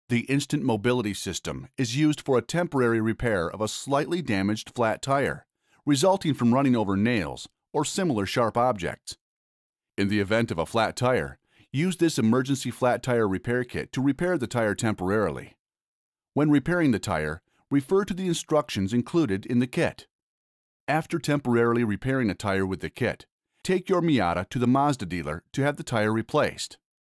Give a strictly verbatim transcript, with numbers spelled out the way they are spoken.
The instant mobility system is used for a temporary repair of a slightly damaged flat tire, resulting from running over nails or similar sharp objects. In the event of a flat tire, use this emergency flat tire repair kit to repair the tire temporarily. When repairing the tire, refer to the instructions included in the kit. After temporarily repairing a tire with the kit, take your Miata to the Mazda dealer to have the tire replaced.